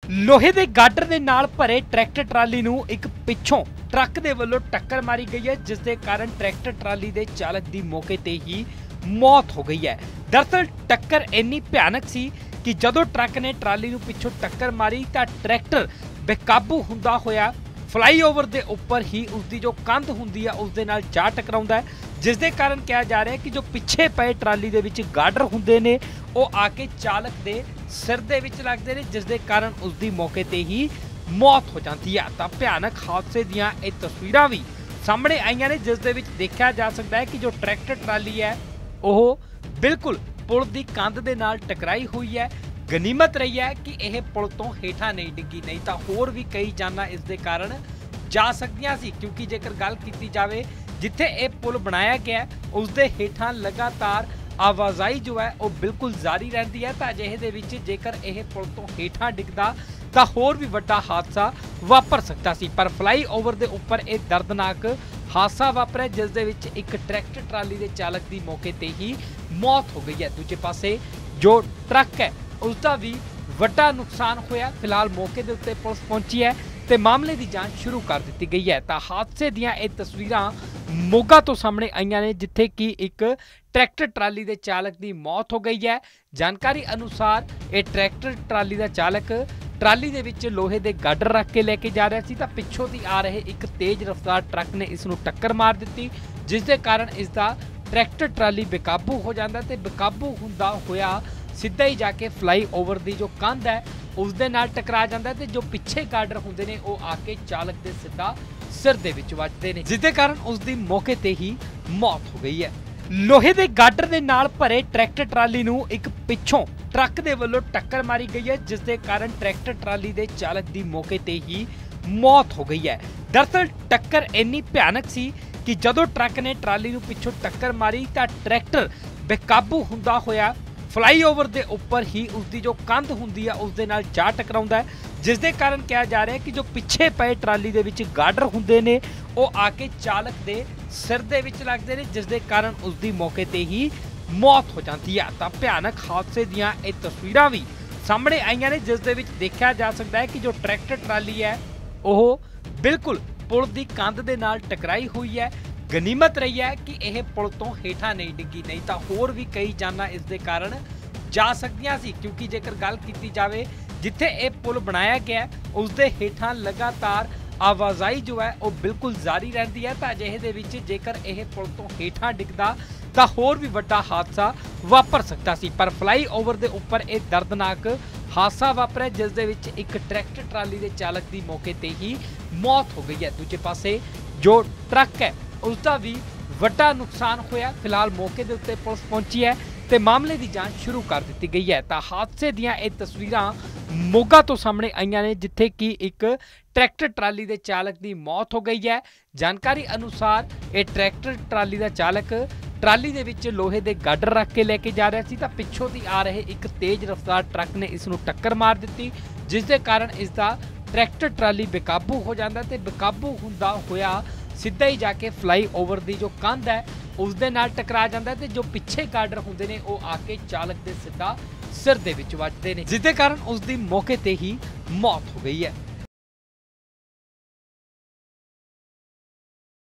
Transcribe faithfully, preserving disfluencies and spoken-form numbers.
ਲੋਹੇ ਦੇ ਗਾਡਰ ਦੇ ਨਾਲ ਭਰੇ ਟਰੈਕਟਰ ਟਰਾਲੀ ਨੂੰ ਇੱਕ ਪਿੱਛੋਂ ਟਰੱਕ ਦੇ ਵੱਲੋਂ ਟੱਕਰ ਮਾਰੀ ਗਈ ਹੈ, ਜਿਸ ਦੇ ਕਾਰਨ ਟਰੈਕਟਰ ਟਰਾਲੀ ਦੇ ਚਾਲਕ ਦੀ ਮੌਕੇ ਤੇ ਹੀ ਮੌਤ ਹੋ ਗਈ ਹੈ। ਦਰਅਸਲ ਟੱਕਰ ਇੰਨੀ ਭਿਆਨਕ ਸੀ ਕਿ ਜਦੋਂ ਟਰੱਕ ਨੇ ਟਰਾਲੀ ਨੂੰ ਪਿੱਛੋਂ ਟੱਕਰ ਮਾਰੀ ਤਾਂ ਟਰੈਕਟਰ ਬੇਕਾਬੂ ਹੁੰਦਾ ਹੋਇਆ ਫਲਾਈਓਵਰ ਦੇ ਉੱਪਰ ਹੀ ਉਸਦੀ ਜੋ ਕੰਧ ਹੁੰਦੀ ਆ ਉਸ ਦੇ ਨਾਲ ਜਾ ਟਕਰਾਉਂਦਾ ਹੈ, ਜਿਸ ਦੇ ਕਾਰਨ ਕਿਹਾ ਜਾ ਰਿਹਾ ਹੈ ਕਿ ਜੋ ਪਿੱਛੇ ਪਏ ਟਰਾਲੀ ਦੇ ਵਿੱਚ ਗਾਡਰ ਹੁੰਦੇ ਨੇ ਉਹ ਆ ਕੇ ਚਾਲਕ ਦੇ ਸਿਰ ਦੇ ਵਿੱਚ ਲੱਗਦੇ ਨੇ, ਜਿਸ ਦੇ ਕਾਰਨ ਉਸਦੀ ਮੌਕੇ ਤੇ ਹੀ ਮੌਤ ਹੋ ਜਾਂਦੀ ਹੈ। ਤਾਂ ਭਿਆਨਕ ਹਾਦਸੇ ਦੀਆਂ ਇਹ ਤਸਵੀਰਾਂ ਵੀ ਸਾਹਮਣੇ ਆਈਆਂ ਨੇ, ਜਿਸ ਦੇ ਵਿੱਚ ਦੇਖਿਆ ਜਾ ਸਕਦਾ ਹੈ ਕਿ ਜੋ ਟਰੈਕਟਰ ਟਰਾਲੀ ਹੈ ਉਹ ਬਿਲਕੁਲ ਪੁਲ ਦੀ ਕੰਧ ਦੇ ਨਾਲ ਟਕਰਾਈ ਹੋਈ ਹੈ। ਗਨੀਮਤ ਰਹੀ ਹੈ ਕਿ ਇਹ ਪੁਲ ਤੋਂ ਹੇਠਾਂ ਨਹੀਂ ਡਿੱਗੀ, ਨਹੀਂ ਤਾਂ ਹੋਰ ਵੀ ਕਈ ਜਾਨਾਂ ਇਸ ਦੇ ਕਾਰਨ ਜਾ ਸਕਦੀਆਂ ਸੀ, ਕਿਉਂਕਿ ਜੇਕਰ ਗੱਲ ਕੀਤੀ ਜਾਵੇ ਜਿੱਥੇ ਇਹ ਪੁਲ ਬਣਾਇਆ ਗਿਆ ਉਸ ਦੇ ਹੇਠਾਂ ਲਗਾਤਾਰ ਆਵਾਜਾਈ ਜੋ ਹੈ ਉਹ ਬਿਲਕੁਲ ਜਾਰੀ ਰਹਿੰਦੀ ਹੈ। ਤਾਂ ਅਜਿਹੇ ਦੇ ਵਿੱਚ ਜੇਕਰ ਇਹ ਪੁਲ ਤੋਂ ਹੇਠਾਂ ਡਿੱਗਦਾ ਤਾਂ ਹੋਰ ਵੀ ਵੱਡਾ ਹਾਦਸਾ ਵਾਪਰ ਸਕਦਾ ਸੀ, ਪਰ ਫਲਾਈਓਵਰ ਦੇ ਉੱਪਰ ਇਹ ਦਰਦਨਾਕ ਹਾਦਸਾ ਵਾਪਰਿਆ, ਜਿਸ ਦੇ ਵਿੱਚ ਇੱਕ ਟਰੈਕਟਰ ਟਰਾਲੀ ਦੇ ਚਾਲਕ ਦੀ ਮੌਕੇ ਤੇ ਹੀ ਮੌਤ ਹੋ ਗਈ ਹੈ। ਦੂਜੇ ਪਾਸੇ ਜੋ ਟਰੱਕ ਹੈ ਉਸ ਦਾ ਵੀ ਵੱਡਾ ਨੁਕਸਾਨ ਹੋਇਆ। ਫਿਲਹਾਲ ਮੌਕੇ ਦੇ ਉੱਤੇ ਪੁਲਿਸ ਪਹੁੰਚੀ ਹੈ ਤੇ ਮਾਮਲੇ ਦੀ ਜਾਂਚ ਸ਼ੁਰੂ ਕਰ ਦਿੱਤੀ ਗਈ ਹੈ। ਤਾਂ ਹਾਦਸੇ ਦੀਆਂ ਇਹ ਤਸਵੀਰਾਂ ਮੋਗਾ ਤੋਂ ਸਾਹਮਣੇ ਆਈਆਂ ਨੇ, ਜਿੱਥੇ ਕਿ ਇੱਕ ਟਰੈਕਟਰ ਟਰਾਲੀ ਦੇ ਚਾਲਕ ਦੀ ਮੌਤ ਹੋ ਗਈ ਹੈ। ਜਾਣਕਾਰੀ ਅਨੁਸਾਰ ਇਹ ਟਰੈਕਟਰ ਟਰਾਲੀ ਦਾ ਚਾਲਕ ਟਰਾਲੀ ਦੇ ਵਿੱਚ ਲੋਹੇ ਦੇ ਗਾਡਰ ਰੱਖ ਕੇ ਲੈ ਕੇ ਜਾ ਰਿਹਾ ਸੀ ਤਾਂ ਪਿੱਛੋਂ ਦੀ ਆ ਰਹੇ ਇੱਕ ਤੇਜ਼ ਰਫ਼ਤਾਰ ਟਰੱਕ ਨੇ ਇਸ ਨੂੰ ਟੱਕਰ ਮਾਰ ਦਿੱਤੀ, ਜਿਸ ਦੇ ਕਾਰਨ ਇਸ ਦਾ ਟਰੈਕਟਰ ਟਰਾਲੀ ਬੇਕਾਬੂ ਹੋ ਜਾਂਦਾ ਤੇ ਬੇਕਾਬੂ ਹੁੰਦਾ ਹੋਇਆ ਸਿੱਧਾ ਹੀ ਜਾ ਕੇ ਫਲਾਈਓਵਰ ਦੀ ਜੋ ਕੰਧ ਹੈ ਉਸ ਦੇ ਨਾਲ ਟਕਰਾ ਜਾਂਦਾ ਤੇ ਜੋ ਪਿੱਛੇ ਗਾਡਰ ਹੁੰਦੇ ਨੇ ਉਹ ਆ ਕੇ ਚਾਲਕ ਦੇ ਸਿੱਧਾ ਸਿਰ ਦੇ ਵਿੱਚ ਵੱਜਦੇ ਨੇ, ਜਿਸ ਦੇ ਕਾਰਨ ਉਸ ਦੀ ਮੌਕੇ ਤੇ ਹੀ ਮੌਤ ਹੋ ਗਈ ਹੈ। ਲੋਹੇ ਦੇ ਗਾਡਰ ਦੇ ਨਾਲ ਭਰੇ ਟਰੈਕਟਰ ਟਰਾਲੀ ਨੂੰ ਇੱਕ ਪਿੱਛੋਂ ਟਰੱਕ ਦੇ ਵੱਲੋਂ ਟੱਕਰ ਮਾਰੀ ਗਈ ਹੈ, ਜਿਸ ਦੇ ਕਾਰਨ ਟਰੈਕਟਰ ਟਰਾਲੀ ਦੇ ਚਾਲਕ ਦੀ ਮੌਕੇ ਤੇ ਹੀ ਮੌਤ ਹੋ ਗਈ ਹੈ। ਦਰਅਸਲ ਟੱਕਰ ਇੰਨੀ ਭਿਆਨਕ ਸੀ ਕਿ ਜਦੋਂ ਟਰੱਕ ਨੇ ਟਰਾਲੀ ਨੂੰ ਪਿੱਛੋਂ ਟੱਕਰ ਮਾਰੀ ਤਾਂ ਟਰੈਕਟਰ ਬੇਕਾਬੂ ਹੁੰਦਾ ਹੋਇਆ ਫਲਾਈਓਵਰ ਦੇ ਉੱਪਰ ਹੀ ਉਸਦੀ ਜੋ ਕੰਧ ਹੁੰਦੀ ਆ ਉਸ ਦੇ ਨਾਲ ਜਾ ਟਕਰਾਉਂਦਾ ਹੈ, ਜਿਸ ਦੇ ਕਾਰਨ ਕਿਹਾ ਜਾ ਰਿਹਾ ਹੈ ਕਿ ਜੋ ਪਿੱਛੇ ਪਏ ਟਰਾਲੀ ਦੇ ਵਿੱਚ ਗਾਡਰ ਹੁੰਦੇ ਨੇ ਉਹ ਆ ਕੇ ਚਾਲਕ ਦੇ ਸਿਰ ਦੇ ਵਿੱਚ ਲੱਗਦੇ ਨੇ, ਜਿਸ ਦੇ ਕਾਰਨ ਉਸਦੀ ਮੌਕੇ ਤੇ ਹੀ ਮੌਤ ਹੋ ਜਾਂਦੀ ਹੈ। ਤਾਂ ਭਿਆਨਕ ਹਾਦਸੇ ਦੀਆਂ ਇਹ ਤਸਵੀਰਾਂ ਵੀ ਸਾਹਮਣੇ ਆਈਆਂ ਨੇ, ਜਿਸ ਦੇ ਵਿੱਚ ਦੇਖਿਆ ਜਾ ਸਕਦਾ ਹੈ ਕਿ ਜੋ ਟਰੈਕਟਰ ਟਰਾਲੀ ਹੈ ਉਹ ਬਿਲਕੁਲ ਪੁਲ ਦੀ ਕੰਧ ਦੇ ਨਾਲ ਟਕਰਾਈ ਹੋਈ ਹੈ। ਗਨੀਮਤ ਰਹੀ ਹੈ ਕਿ ਇਹ ਪੁਲ ਤੋਂ ਹੇਠਾਂ ਨਹੀਂ ਡਿੱਗੀ, ਨਹੀਂ ਤਾਂ ਹੋਰ ਵੀ ਕਈ ਜਾਨਾਂ ਇਸ ਦੇ ਕਾਰਨ ਜਾ ਸਕਦੀਆਂ ਸੀ, ਕਿਉਂਕਿ ਜੇਕਰ ਗੱਲ ਕੀਤੀ ਜਾਵੇ ਜਿੱਥੇ ਇਹ ਪੁਲ ਬਣਾਇਆ ਗਿਆ ਉਸ ਦੇ ਹੇਠਾਂ ਲਗਾਤਾਰ ਆਵਾਜਾਈ ਜੋ ਹੈ ਉਹ ਬਿਲਕੁਲ ਜਾਰੀ ਰਹਿੰਦੀ ਹੈ। ਤਾਂ ਅਜਿਹੇ ਦੇ ਵਿੱਚ ਜੇਕਰ ਇਹ ਪੁਲ ਤੋਂ ਹੇਠਾਂ ਡਿੱਗਦਾ ਤਾਂ ਹੋਰ ਵੀ ਵੱਡਾ ਹਾਦਸਾ ਵਾਪਰ ਸਕਦਾ ਸੀ, ਪਰ ਫਲਾਈਓਵਰ ਦੇ ਉੱਪਰ ਇਹ ਦਰਦਨਾਕ ਹਾਦਸਾ ਵਾਪਰਿਆ, ਜਿਸ ਦੇ ਵਿੱਚ ਇੱਕ ਟਰੈਕਟਰ ਟਰਾਲੀ ਦੇ ਚਾਲਕ ਦੀ ਮੌਕੇ ਤੇ ਹੀ ਮੌਤ ਹੋ ਗਈ ਹੈ। ਦੂਜੇ ਪਾਸੇ ਜੋ ਟਰੱਕ ਹੈ ਉਸ ਦਾ ਵੀ ਵੱਡਾ ਨੁਕਸਾਨ ਹੋਇਆ। ਫਿਲਹਾਲ ਮੌਕੇ ਦੇ ਉੱਤੇ ਪੁਲਿਸ ਪਹੁੰਚੀ ਹੈ ਤੇ ਮਾਮਲੇ ਦੀ ਜਾਂਚ ਸ਼ੁਰੂ ਕਰ ਦਿੱਤੀ ਗਈ ਹੈ। ਤਾਂ ਹਾਦਸੇ ਦੀਆਂ ਇਹ ਤਸਵੀਰਾਂ ਮੋਗਾ ਤੋਂ ਸਾਹਮਣੇ ਆਈਆਂ ਨੇ, ਜਿੱਥੇ ਕਿ ਇੱਕ ਟਰੈਕਟਰ ਟਰਾਲੀ ਦੇ ਚਾਲਕ ਦੀ ਮੌਤ ਹੋ ਗਈ ਹੈ। ਜਾਣਕਾਰੀ ਅਨੁਸਾਰ ਇਹ ਟਰੈਕਟਰ ਟਰਾਲੀ ਦਾ ਚਾਲਕ ਟਰਾਲੀ ਦੇ ਵਿੱਚ ਲੋਹੇ ਦੇ ਗਾਡਰ ਰੱਖ ਕੇ ਲੈ ਕੇ ਜਾ ਰਿਹਾ ਸੀ ਤਾਂ ਪਿੱਛੋਂ ਦੀ ਆ ਰਹੇ ਇੱਕ ਤੇਜ਼ ਰਫ਼ਤਾਰ ਟਰੱਕ ਨੇ ਇਸ ਨੂੰ ਟੱਕਰ ਮਾਰ ਦਿੱਤੀ, ਜਿਸ ਦੇ ਕਾਰਨ ਇਸ ਦਾ ਟਰੈਕਟਰ ਟਰਾਲੀ ਬੇਕਾਬੂ ਹੋ ਜਾਂਦਾ ਤੇ ਬੇਕਾਬੂ ਹੁੰਦਾ ਹੋਇਆ ਸਿੱਧਾ ਹੀ ਜਾ ਕੇ ਫਲਾਈਓਵਰ ਦੀ ਜੋ ਕੰਧ ਹੈ ਉਸ ਦੇ ਨਾਲ ਟਕਰਾ ਜਾਂਦਾ ਤੇ ਜੋ ਪਿੱਛੇ ਗਾਡਰ ਹੁੰਦੇ ਨੇ ਉਹ ਆ ਕੇ ਚਾਲਕ ਦੇ ਸਿੱਧਾ ਸਿਰ ਦੇ ਵਿੱਚ ਵੱਜਦੇ ਨੇ, ਜਿਸ ਦੇ ਕਾਰਨ ਉਸ ਦੀ ਮੌਕੇ ਤੇ ਹੀ ਮੌਤ ਹੋ ਗਈ ਹੈ।